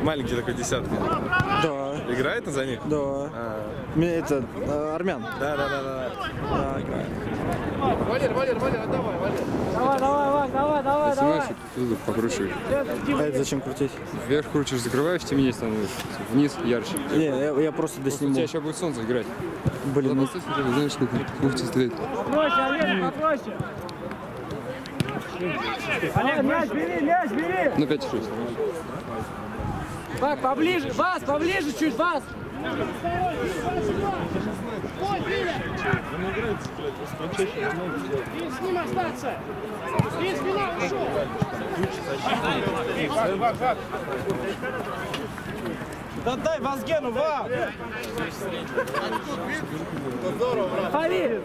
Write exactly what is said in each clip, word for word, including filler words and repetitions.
Маленький такой, десятка. Да. Играет на за них? Да. А. Мне это, э, армян. Да, да, да, да. Да, играет. Валер, Валер, Валер, давай, Валер. Давай, давай, Вань, давай, давай, Если давай. носик, тут покручиваешь. А это зачем крутить? Вверх крутишь, закрываешь, темнее становится. Вниз ярче. Не, я, я просто Просто у досниму. тебя сейчас будет солнце играть. Блин, ну... Запусти, смотри, знаешь, сколько легче стоит. Попроще, Олег, попроще. Олег, мяч бери, мяч бери. Ну пять шесть. Бак, поближе, Вас, поближе чуть, Вас. И с ним остаться. И спина ушел. Да дай Вазгену, Ва! Здорово, брат. Поверь.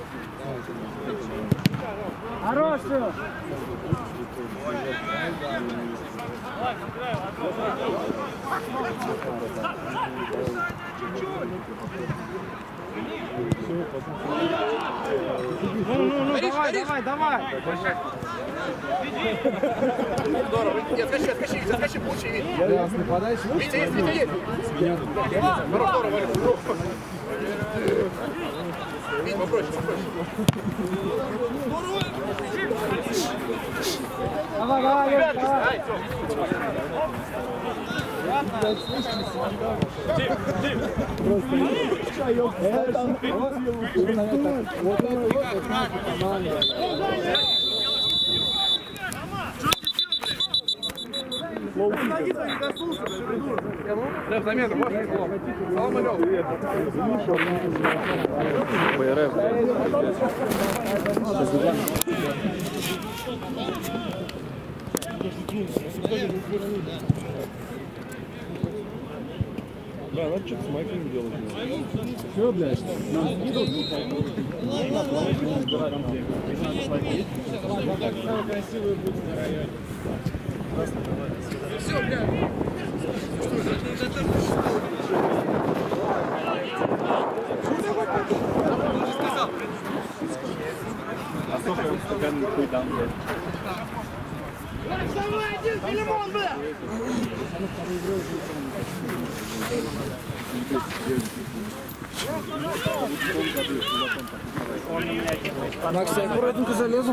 Хорош, все. Ну, ну, ну, давай, давай, давай. Здорово. Нет, скачи, скачи, скачи, получи. Витя есть, Витя есть. Здорово, Валер. Витя, попроще, попроще. Давай, давай, Олег, давай. Да, замена, можно слов. Салам алейкум. БРФ. Да, надо что-то с майками делать. Все, блядь. Все, блядь. Давай один, Филимон, бля! Макс, я аккуратненько залезу.